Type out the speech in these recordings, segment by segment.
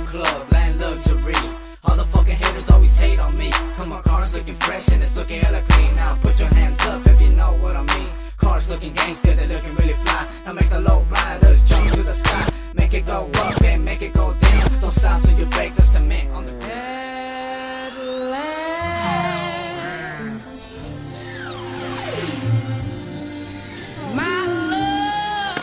club, land luxury. All the fucking haters always hate on me. Cause my car's looking fresh and it's looking hella clean. Now put your hands up if you know what I mean. Cars looking gangster, they're looking really fly. Now make the low riders jump to the sky. Make it go up and make it go down. Don't stop till you break the cement on the Headlands. My love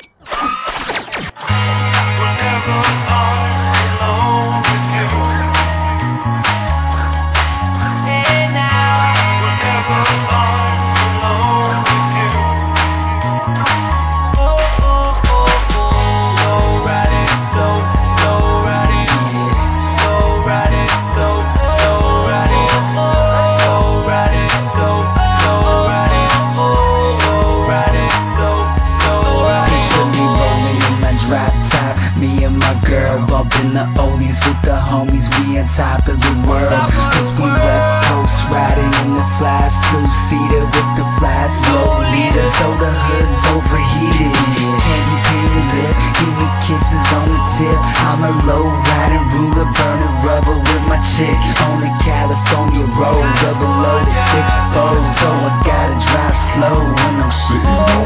We're never all alone with you. Hey now. We're never all alone with you. Oh, oh, oh, oh. Low riding, low riding, low riding, low riding, low riding, low riding, low riding, low riding. Picture me rolling in my drop top, me and my girl bumping the oldies with the homies. We on top of the world, cause we West Coast riding in the flies, two-seater with the flies, low leader, so the hood's overheated. Candy painted lip, give me kisses on the tip. I'm a low riding ruler, burning rubber with my chick on the California road, double O to 6-4, so I gotta drive slow when I'm sitting on.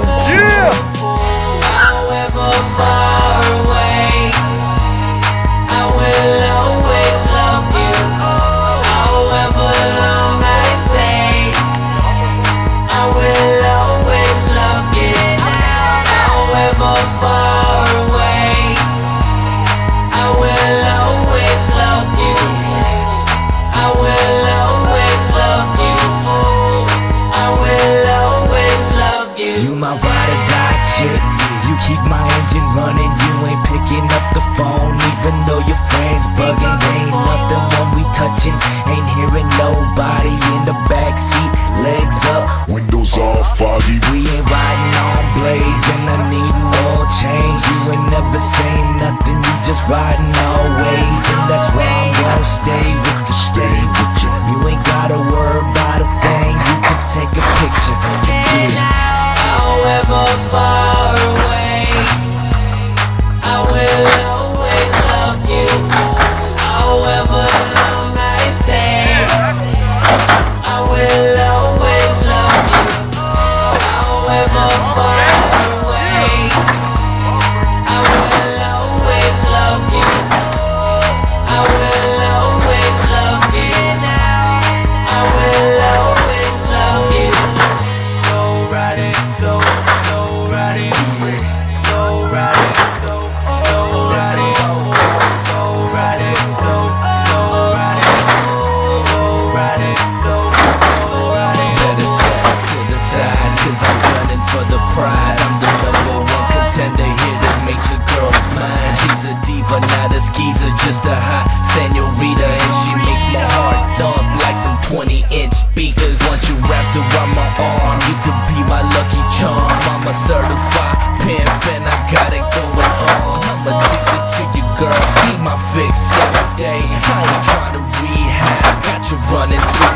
However far away, I will always love you. However long I stay, I will always love you. However far away, I will always love you. I will always love you. I will always love you. You my ride or die chick, you keep my engine running. You ain't picking up the phone even though your friends bugging. There ain't nothing when we touching, ain't hearing nobody in the backseat. Legs up, Windows all foggy. we ain't riding on blades and I need an oil change. You ain't never saying nothing, you just riding always. And that's why I'm gonna stay with you. Stay with you. You ain't gotta worry about a thing, you can take a picture. Yeah. However far away, I will always love you. However long I stay, I will always love you. However far away, I will always love you. I will always love you. I will always love you. Low riding, low riding, low riding, low riding, low riding, low riding, low riding. Better step to the side, cause I'm running for the prize. I'm the #1 contender here to make the girl mine. She's a diva, not a skeezer, just a hot senorita. And she makes my heart thump like some 20-inch speakers. Once you wrapped around my arm, you could be my lucky charm. I'm a certified pimp and I got it going on. I'm addicted to you, girl, be my fix every day. I ain't trying to rehab, got you running through